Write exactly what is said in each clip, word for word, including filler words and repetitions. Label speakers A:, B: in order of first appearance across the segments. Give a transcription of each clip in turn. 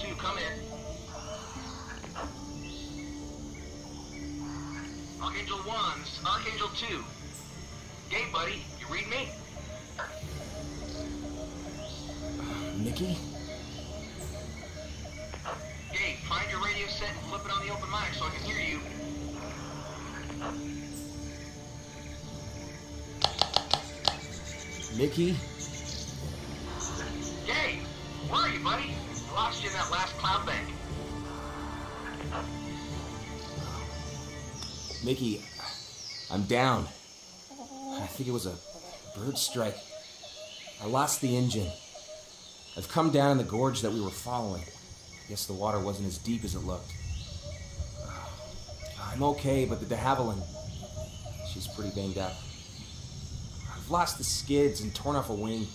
A: two, come in. Archangel one, this is Archangel two. Gabe, buddy, you read me?
B: Mickey?
A: Gabe, find your radio set and flip it on the open mic so I can hear you.
B: Mickey?
A: Gabe, where are you, buddy? I lost you in that last cloud bank.
B: Mickey, I'm down. I think it was a bird strike. I lost the engine. I've come down in the gorge that we were following. I guess the water wasn't as deep as it looked. I'm okay, but the de Havilland, she's pretty banged up. I've lost the skids and torn off a wing.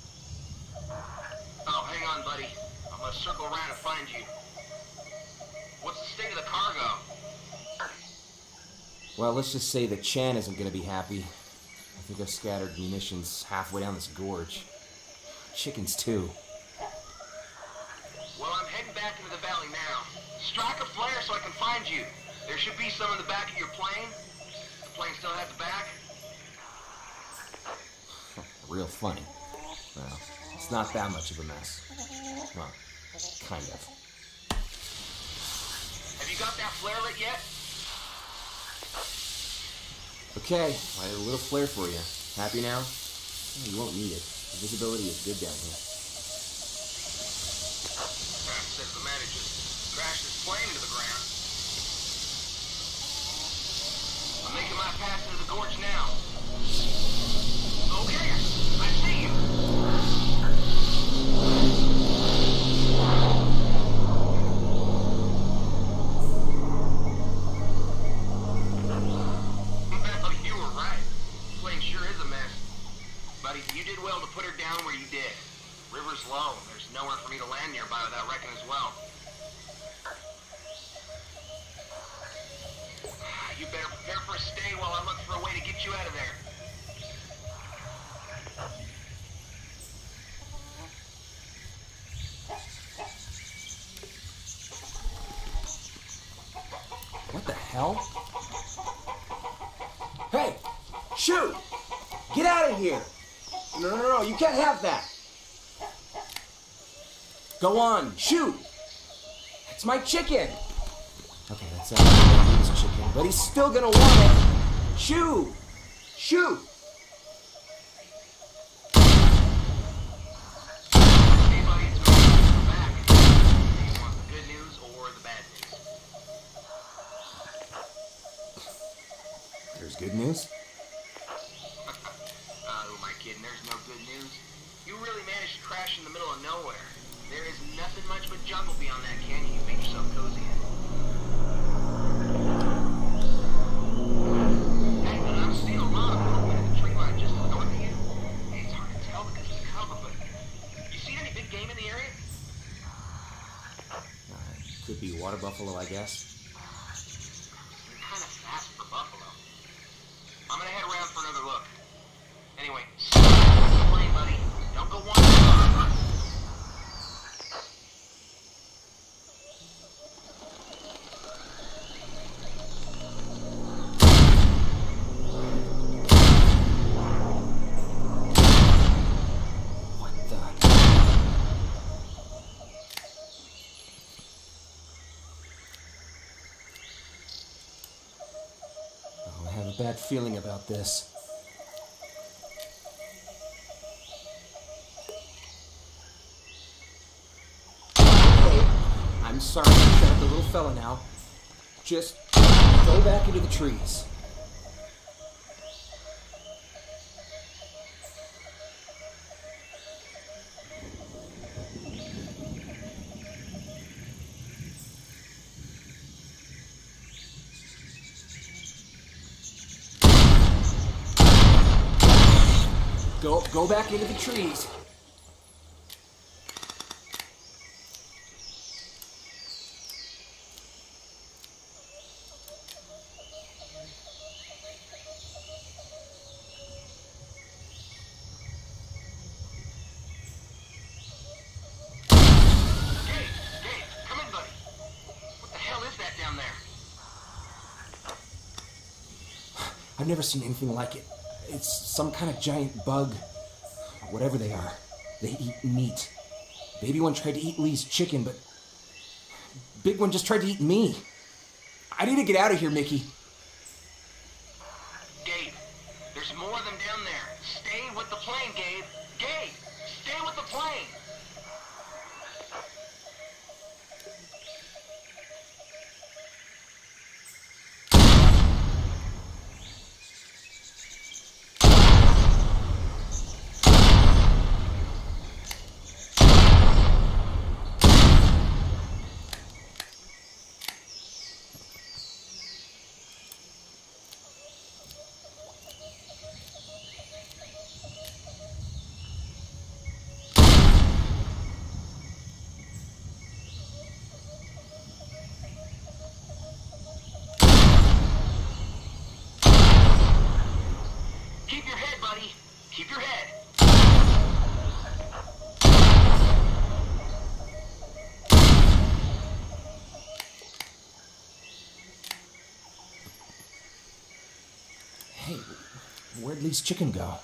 A: Oh, hang on, buddy. I'm gonna circle around and find you. What's the state of the cargo?
B: Well, let's just say that Chan isn't going to be happy. I think I've scattered munitions halfway down this gorge. Chickens, too.
A: Well, I'm heading back into the valley now. Strike a flare so I can find you. There should be some in the back of your plane. The plane still has the back.
B: Real funny. Well, it's not that much of a mess. Well, kind of.
A: Have you got that flare lit yet?
B: Okay, I did a little flare for you. Happy now? Oh, you won't need it. The visibility is good down here.
A: Says the man who just crashed his plane into the ground. I'm making my pass into the gorge now. Okay, I see you. Well, you were right. This plane sure is a mess. Buddy, you did well to put her down where you did. River's low. There's nowhere for me to land nearby without wrecking as well. You better prepare for a stay while I look for a way to get you out of there.
B: What the hell? Hey! Shoot! Get out of here! No, no, no, you can't have that! Go on, shoot! It's my chicken! Okay, that's not his chicken, but he's still gonna want it! Shoot! Shoot!
A: Hey buddy, it's me. I'm back. Do you want the good news or the bad news?
B: There's good news?
A: Uh, who am I kidding? There's no good news. You really managed to crash in the middle of nowhere. There is nothing much but jungle beyond that canyon. You make yourself cozy in. Hey, but I'm seeing a lot of movement in the tree line just north of you. It's hard to tell because of the cover, but you seen any big game in the area?
B: Uh, could be water buffalo, I guess.
A: You're kind of fast for buffalo. I'm gonna head around for another look. Anyway, stay in the plane, buddy. Don't go wandering.
B: Bad feeling about this. Hey, I'm sorry to shut up the little fella now. Just go back into the trees. Go, go back into the trees.
A: Hey, hey,
B: I've never seen anything like it. It's some kind of giant bug. Whatever they are, they eat meat. Baby one tried to eat Lee's chicken, but big one just tried to eat me. I need to get out of here, Mickey.
A: Gabe, there's more of them down there. Stay with the plane, Gabe. Gabe, stay with the plane. Keep your head, buddy. Keep your head.
B: Hey, where'd Lee's chicken go?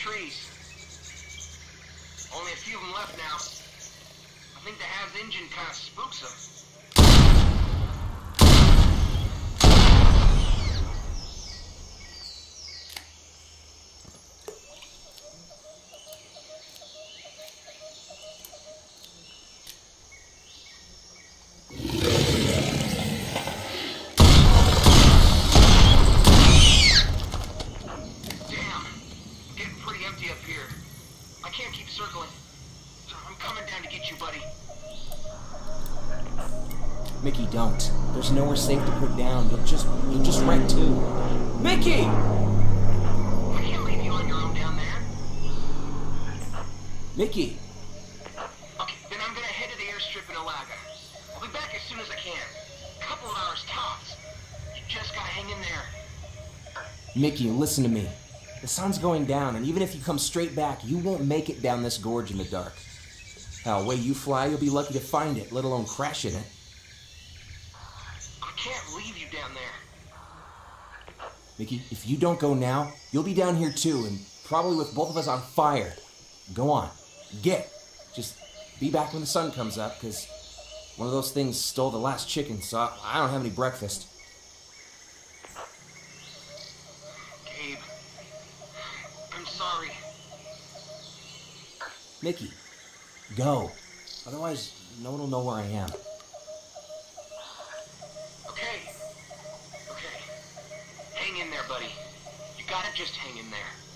A: trees. Only a few of them left now. I think the Hav's engine kind of spooks them.
B: Mickey, don't. There's nowhere safe to put down. You'll just, you'll just wreck too. Mickey!
A: I can't leave you on your own down there.
B: Mickey!
A: Okay, then I'm gonna head to the airstrip in Alaga. I'll be back as soon as I can. A couple of hours tops. You just gotta hang in there.
B: Mickey, listen to me. The sun's going down, and even if you come straight back, you won't make it down this gorge in the dark. Hell, the way you fly, you'll be lucky to find it, let alone crash in it.
A: I can't leave you down there.
B: Mickey, if you don't go now, you'll be down here too, and probably with both of us on fire. Go on. Get. Just be back when the sun comes up, because one of those things stole the last chicken, so I don't have any breakfast.
A: Gabe, I'm sorry.
B: Mickey, go. Otherwise, no one will know where I am.
A: Okay. Okay. Hang in there, buddy. You gotta just hang in there.